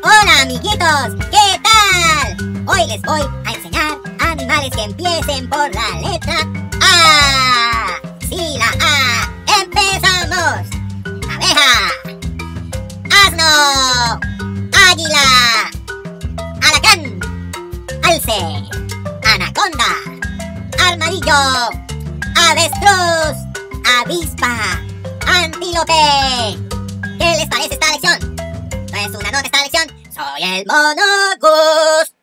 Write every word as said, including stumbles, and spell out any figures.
Hola amiguitos, ¿qué tal? Hoy les voy a enseñar animales que empiecen por la letra A. Sí, la A. ¡Empezamos! Abeja, asno, águila, alacrán, alce, anaconda, armadillo, avestruz, avispa, antílope. ¿Qué les parece esta lección? No es una nota esta lección. Soy el Mono Gus.